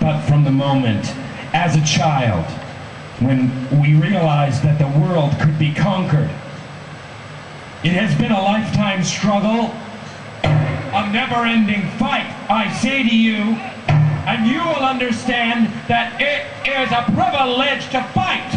but from the moment as a child when we realized that the world could be conquered. It has been a lifetime struggle, a never-ending fight, I say to you, and you will understand that it is a privilege to fight.